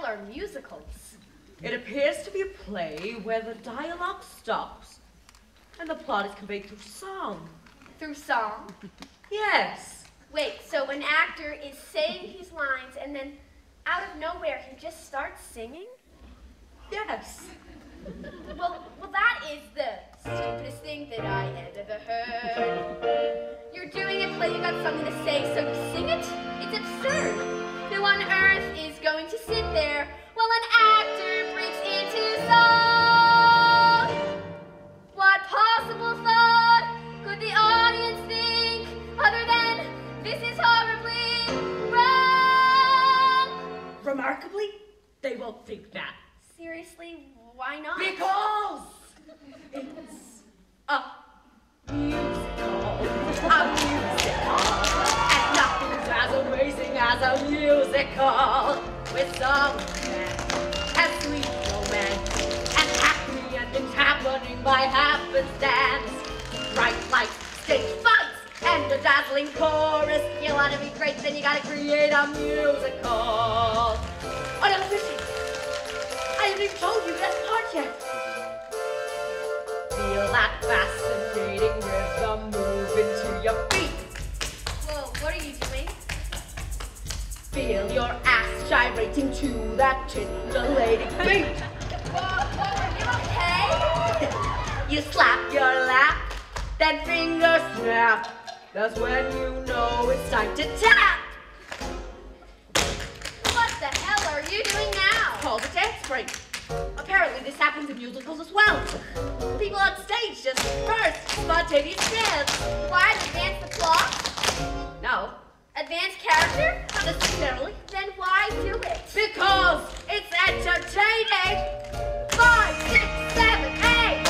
are musicals? It appears to be a play where the dialogue stops and the plot is conveyed through song. Through song? Yes. Wait, so an actor is saying his lines and then out of nowhere he just starts singing? Yes. Well, that is the stupidest thing that I have ever heard. You're doing a play, you got something to say, so you sing it? It's absurd. Who on earth is going to sit there while an actor breaks into song? What possible thought could the audience think other than this is horribly wrong? Remarkably, they won't think that. Seriously, why not? Because it's a musical. And nothing's as amazing as a musical. With songs and sweet romance and happy endings happening by happenstance. Bright lights, stage fights, and a dazzling chorus. You want to be great, then you gotta create a musical. Oh, no, listen. I haven't even told you that part yet. Feel that fascinating rhythm move into your feet. Whoa, what are you doing? Feel your ass gyrating to that titillating beat. Whoa, are you okay? You slap your lap, then fingers snap. That's when you know it's time to tap. What the hell are you doing now? Called a dance break. Apparently this happens in musicals as well. People on stage just burst spontaneous dance. Why advance the plot? No. Advance character? Not necessarily. Then why do it? Because it's entertaining. 5, 6, 7, 8.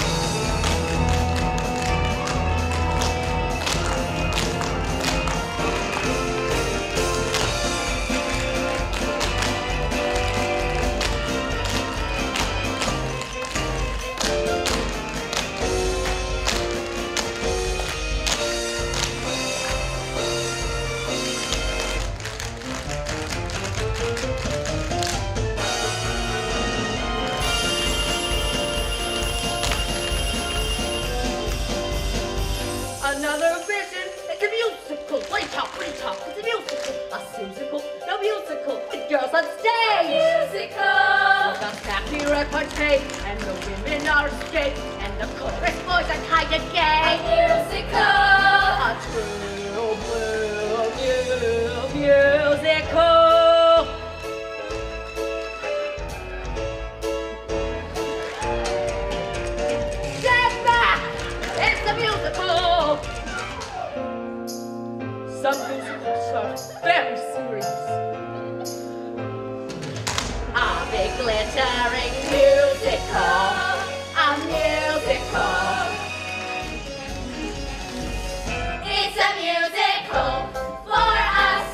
Another vision, it's a musical. Play talk, it's a musical. A musical, no musical, with girls on stage. A musical. The snappy repartee, and the women are straight, and the chorus boys are kinda gay. A musical. A true blue musical. Stand back! It's a musical! Some musicals are very serious. A big glittering musical. A musical. It's a musical for us.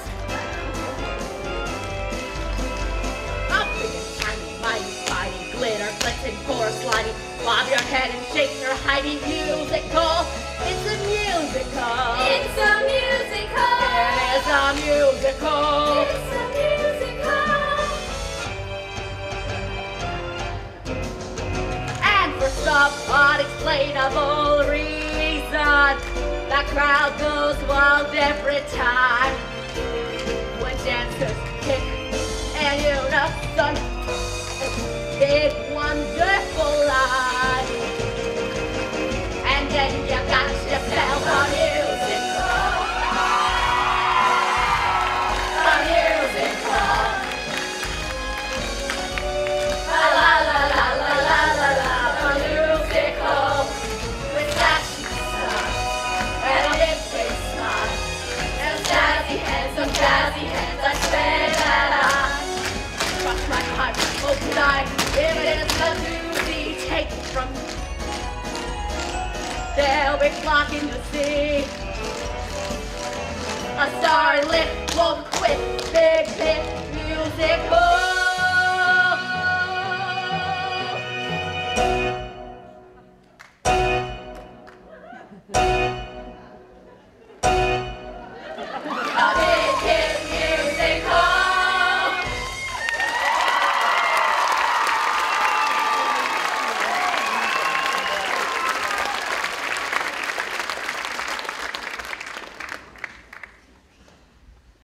A big and tiny, mighty, mighty, glitter, glitz chorus sliding. Bob your head and shake your Heidi musical. It's a musical. It's a musical. It's a musical. It's a musical. And for some unexplainable reason, the crowd goes wild every time. When dancers kick and unison, big wonderful line. And then you got yourself a musical. A musical. La la la la la la la la. A musical. With flashy stuff and a big face smile and jazzy hands, some jazzy hands. I swear that I cross my heart, open eye. If it is a doozy, take it from me. They'll be flocking to see a starlit, woke